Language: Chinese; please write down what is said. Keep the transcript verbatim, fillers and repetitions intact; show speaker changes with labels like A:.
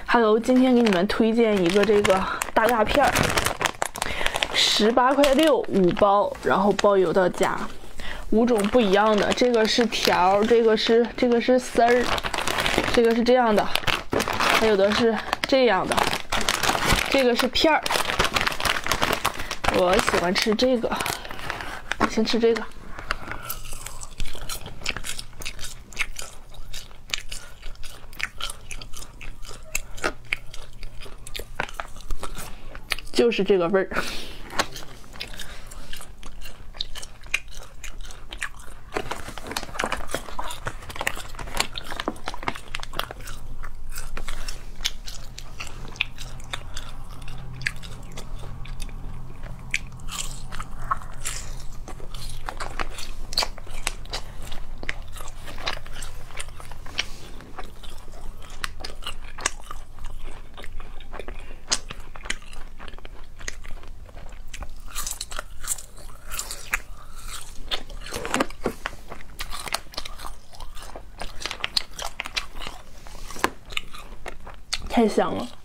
A: Hello， 今天给你们推荐一个这个大鸦片儿，十八块六五包，然后包邮到家，五种不一样的。这个是条，这个是这个是丝儿，这个是这样的，还有的是这样的，这个是片儿。我喜欢吃这个，先吃这个。 就是这个味儿，太香了。